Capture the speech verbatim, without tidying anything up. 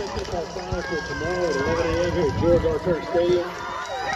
Final for tomorrow at eleven A M here at George R. Kirk Stadium.